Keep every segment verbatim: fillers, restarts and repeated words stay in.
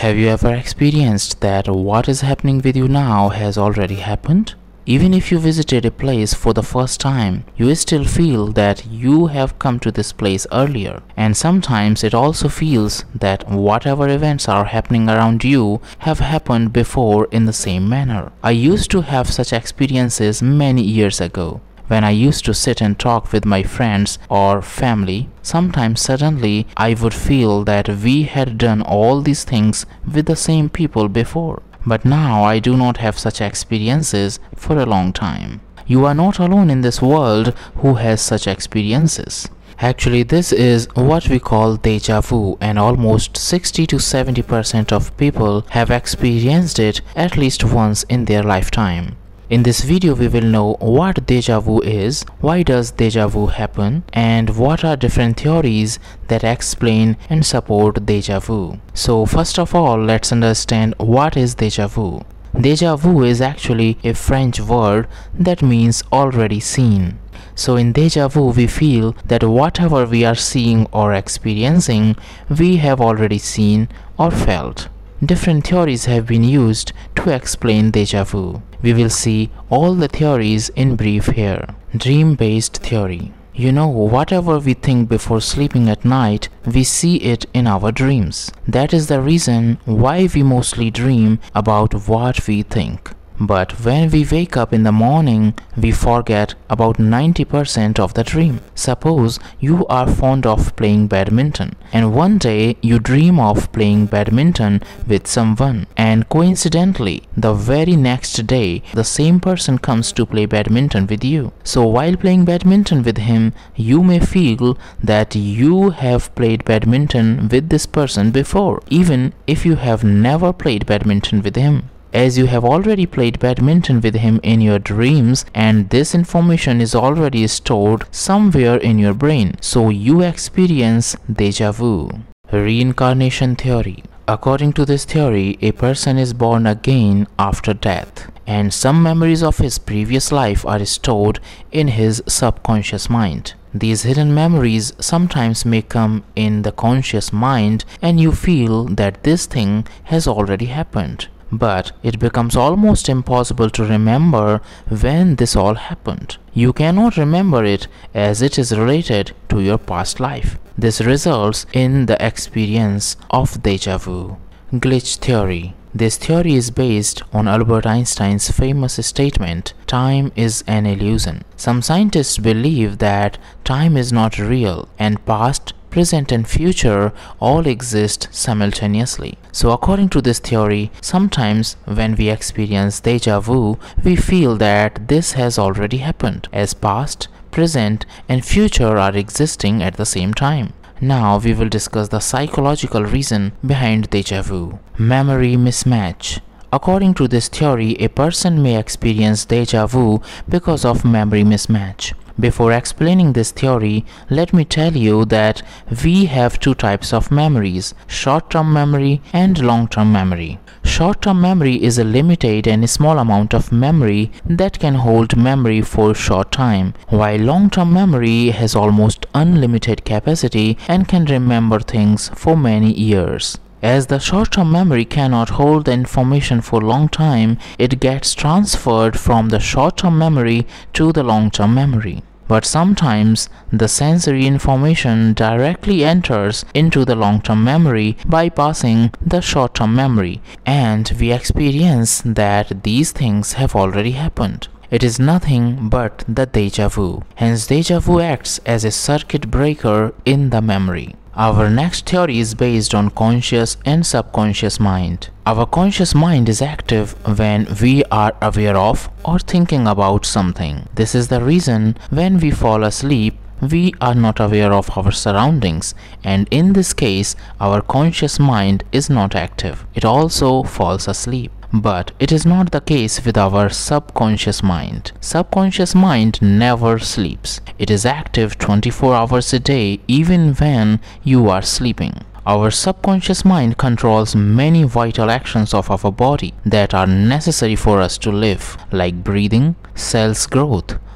Have you ever experienced that what is happening with you now has already happened? Even if you visited a place for the first time, you still feel that you have come to this place earlier. And sometimes it also feels that whatever events are happening around you have happened before in the same manner. I used to have such experiences many years ago. When I used to sit and talk with my friends or family, sometimes suddenly I would feel that we had done all these things with the same people before. But now I do not have such experiences for a long time. You are not alone in this world who has such experiences. Actually, this is what we call deja vu, and almost sixty to seventy percent of people have experienced it at least once in their lifetime. In this video, we will know what deja vu is, why does deja vu happen, and what are different theories that explain and support deja vu. So first of all, let's understand what is deja vu. Deja vu is actually a French word that means already seen. So in deja vu, we feel that whatever we are seeing or experiencing, we have already seen or felt. Different theories have been used to explain deja vu. We will see all the theories in brief here. Dream-based theory. You know, whatever we think before sleeping at night, we see it in our dreams. That is the reason why we mostly dream about what we think. But when we wake up in the morning, we forget about ninety percent of the dream. Suppose you are fond of playing badminton, and one day you dream of playing badminton with someone, and coincidentally, the very next day, the same person comes to play badminton with you. So while playing badminton with him, you may feel that you have played badminton with this person before, even if you have never played badminton with him. As you have already played badminton with him in your dreams, and this information is already stored somewhere in your brain, so you experience deja vu. Reincarnation theory. According to this theory, a person is born again after death, and some memories of his previous life are stored in his subconscious mind. These hidden memories sometimes may come in the conscious mind, and you feel that this thing has already happened. But it becomes almost impossible to remember when this all happened. You cannot remember it as it is related to your past life. This results in the experience of deja vu. Glitch theory. This theory is based on Albert Einstein's famous statement, "Time is an illusion." Some scientists believe that time is not real, and past, present and future all exist simultaneously. So according to this theory, sometimes when we experience deja vu, we feel that this has already happened, as past, present and future are existing at the same time. Now we will discuss the psychological reason behind deja vu. Memory mismatch. According to this theory, a person may experience deja vu because of memory mismatch. Before explaining this theory, let me tell you that we have two types of memories, short-term memory and long-term memory. Short-term memory is a limited and small amount of memory that can hold memory for a short time, while long-term memory has almost unlimited capacity and can remember things for many years. As the short-term memory cannot hold the information for a long time, it gets transferred from the short-term memory to the long-term memory. But sometimes the sensory information directly enters into the long-term memory, bypassing the short-term memory, and we experience that these things have already happened. It is nothing but the deja vu. Hence, deja vu acts as a circuit breaker in the memory. Our next theory is based on conscious and subconscious mind. Our conscious mind is active when we are aware of or thinking about something. This is the reason when we fall asleep, we are not aware of our surroundings, and in this case, our conscious mind is not active. It also falls asleep. But it is not the case with our subconscious mind. Subconscious mind never sleeps. It is active twenty-four hours a day, even when you are sleeping. Our subconscious mind controls many vital actions of our body that are necessary for us to live, like breathing, cells growth,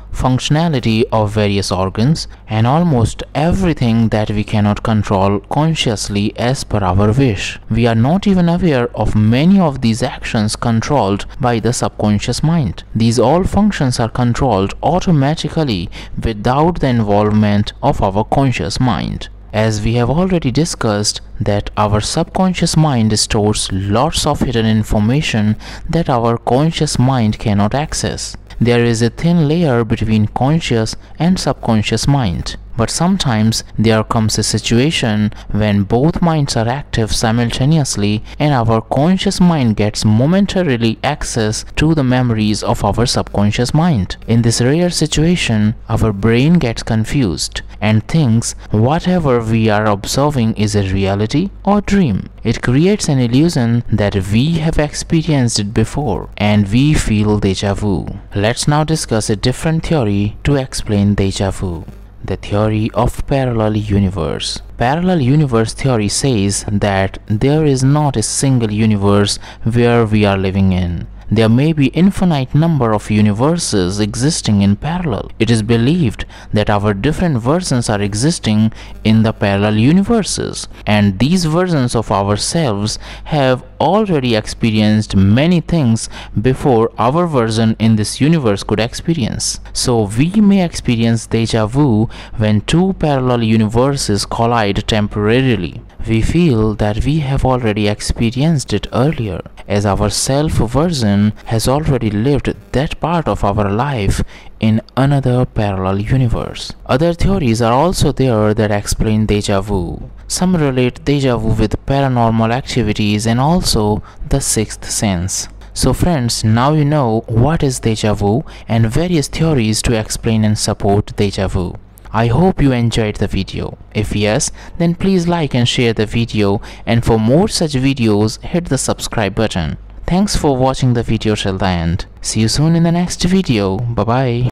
functionality of various organs, and almost everything that we cannot control consciously as per our wish. We are not even aware of many of these actions controlled by the subconscious mind. These all functions are controlled automatically without the involvement of our conscious mind. As we have already discussed that our subconscious mind stores lots of hidden information that our conscious mind cannot access. There is a thin layer between conscious and subconscious mind. But sometimes there comes a situation when both minds are active simultaneously and our conscious mind gets momentarily access to the memories of our subconscious mind. In this rare situation, our brain gets confused and thinks whatever we are observing is a reality or dream. It creates an illusion that we have experienced it before and we feel déjà vu. Let's now discuss a different theory to explain déjà vu. The theory of parallel universe. Parallel universe theory says that there is not a single universe where we are living in. There may be infinite number of universes existing in parallel. It is believed that our different versions are existing in the parallel universes, and these versions of ourselves have already experienced many things before our version in this universe could experience. So we may experience déjà vu when two parallel universes collide temporarily. We feel that we have already experienced it earlier, as our self version has already lived that part of our life in another parallel universe. Other theories are also there that explain déjà vu. Some relate déjà vu with paranormal activities and also the sixth sense. So friends, now you know what is déjà vu and various theories to explain and support déjà vu. I hope you enjoyed the video. If yes, then please like and share the video, and for more such videos, hit the subscribe button. Thanks for watching the video till the end. See you soon in the next video. Bye bye.